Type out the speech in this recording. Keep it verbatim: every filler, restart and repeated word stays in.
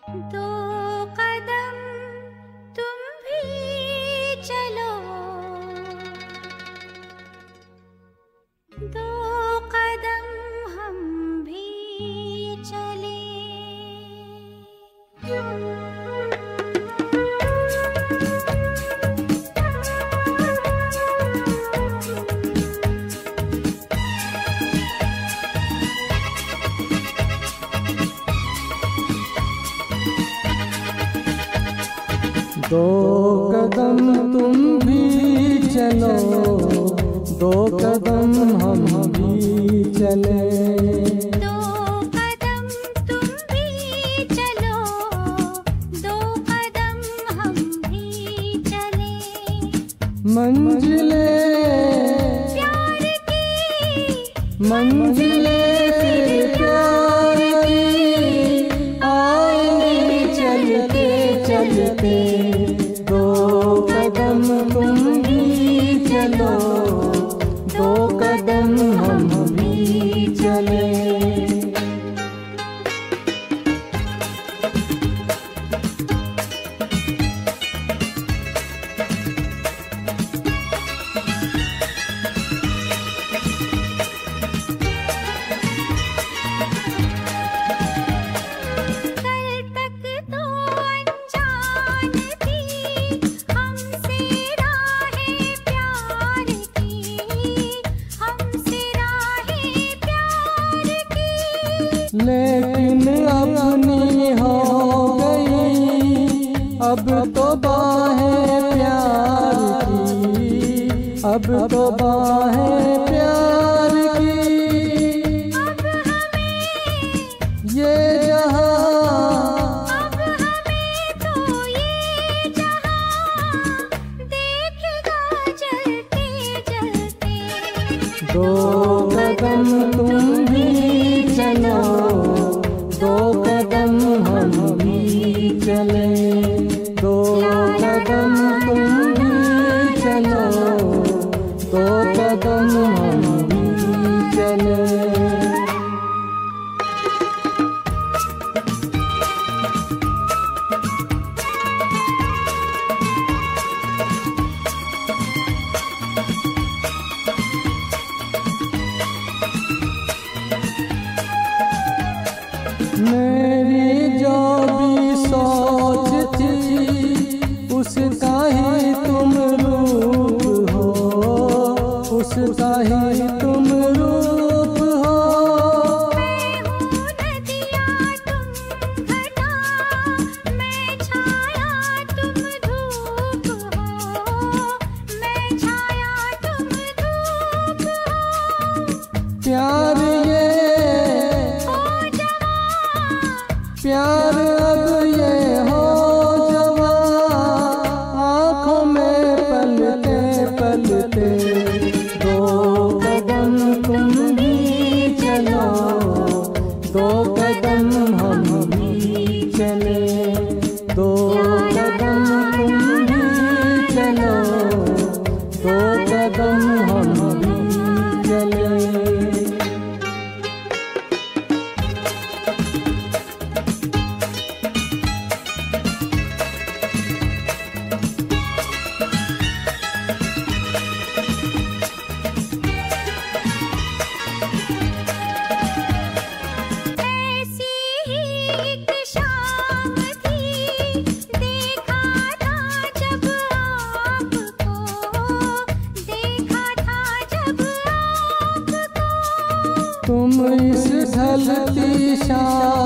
दो कदम तुम भी चलो, दो कदम हम भी चले। दो कदम तुम भी चलो, दो कदम हम भी चले। दो कदम तुम भी चलो, दो कदम हम भी चले। मंजिले प्यार की, मंजिले प्यार की आएंगी चलते चलते। दो कदम तुम भी चलो, दो कदम हम भी चले। लेकिन अपनी हो गई अब तो बाहें प्यार की, अब तो बाहें प्यार की। अब हमें ये जहां, अब हमें तो ये जहां देखेगा जलते जलते। दो कदम तुम भी चलो, दो कदम हम भी चले। दो कदम तुम भी चलो, दो कदम हम भी चले। मेरी जो भी सोच थी उसका ही तुम रूप हो, उसका ही तुम रूप हो। मैं हूँ नदिया तुम घटा, मैं छाया तुम धूप हो, मैं छाया तुम धूप हो। प्यार ये प्यार अब ये हो जवां, आँखों में पलते पलते। दो कदम तुम भी चलो, दो कदम हम भी चले। दो कदम तुम भी चलो, दो कदम हम भी चले। तुम इस ढलती शाम